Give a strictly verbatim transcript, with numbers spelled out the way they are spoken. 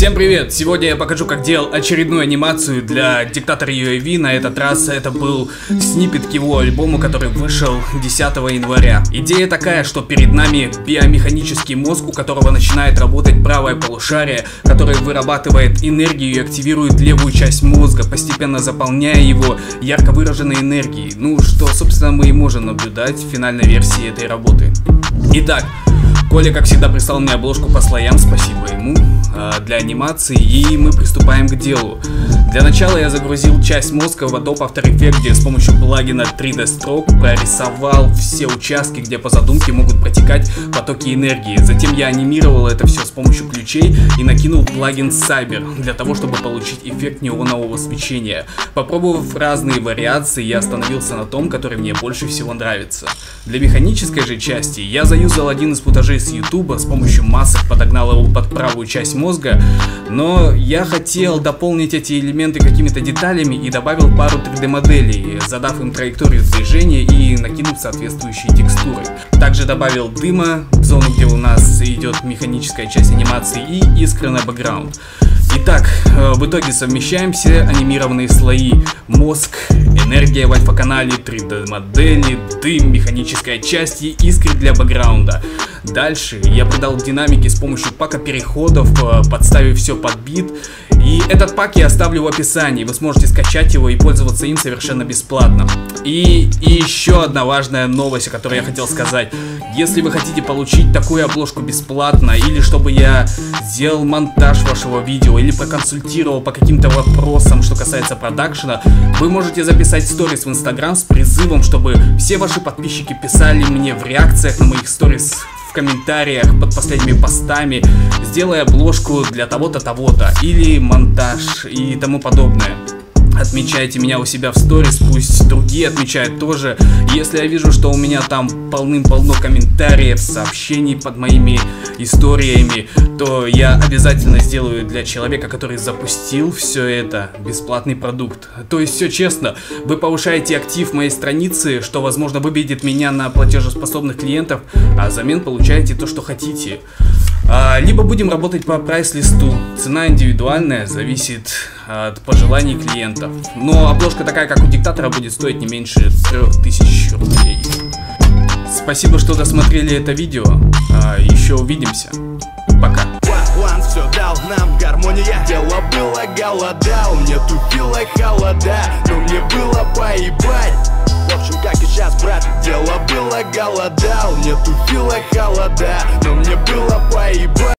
Всем привет! Сегодня я покажу, как делал очередную анимацию для диктатора ю эй ви. На этот раз это был сниппет к его альбому, который вышел десятого января. Идея такая, что перед нами биомеханический мозг, у которого начинает работать правое полушарие, которое вырабатывает энергию и активирует левую часть мозга, постепенно заполняя его ярко выраженной энергией. Ну, что, собственно, мы и можем наблюдать в финальной версии этой работы. Итак, Коля, как всегда, прислал мне обложку по слоям, спасибо ему, для анимации, и мы приступаем к делу. Для начала я загрузил часть мозга в Adobe After Effects, где с помощью плагина три дэ Stroke прорисовал все участки, где по задумке могут протекать потоки энергии. Затем я анимировал это все с помощью ключей и накинул плагин Cyber, для того, чтобы получить эффект неонового свечения. Попробовав разные вариации, я остановился на том, который мне больше всего нравится. Для механической же части я заюзал один из футажей с YouTube, с помощью масок подогнал его под правую часть мозга, но я хотел дополнить эти элементы какими-то деталями и добавил пару три дэ моделей, задав им траекторию движения и накинув соответствующие текстуры. Также добавил дыма в зону, где у нас идет механическая часть анимации, и искры на бэкграунд. Итак, в итоге совмещаем все анимированные слои: мозг, энергия в альфа-канале, три дэ модели, дым, механическая часть и искры для бэкграунда. Дальше я придал динамики с помощью пака переходов, подставив все под бит. И этот пак я оставлю в описании, вы сможете скачать его и пользоваться им совершенно бесплатно. И, и еще одна важная новость, о которой я хотел сказать. Если вы хотите получить такую обложку бесплатно, или чтобы я сделал монтаж вашего видео, или проконсультировал по каким-то вопросам, что касается продакшена, вы можете записать сторис в Инстаграм с призывом, чтобы все ваши подписчики писали мне в реакциях на моих сторис, в комментариях под последними постами: сделай обложку для того-то, того-то, или монтаж и тому подобное. Отмечайте меня у себя в сторис, пусть другие отмечают тоже. Если я вижу, что у меня там полным-полно комментариев, сообщений под моими историями, то я обязательно сделаю для человека, который запустил все это, бесплатный продукт. То есть все честно, вы повышаете актив моей страницы, что возможно выведет меня на платежеспособных клиентов, а взамен получаете то, что хотите. А, либо будем работать по прайс-листу. Цена индивидуальная, зависит от пожеланий клиентов. Но обложка такая, как у диктатора, будет стоить не меньше трёх тысяч рублей. Спасибо, что досмотрели это видео. А, еще увидимся. Пока. План все дал нам гармония. Дело было голодал, мне тупило холода, но мне было поебать. В общем, как и сейчас, брат, дело было голодал, мне тупило холода, но мне было поебать.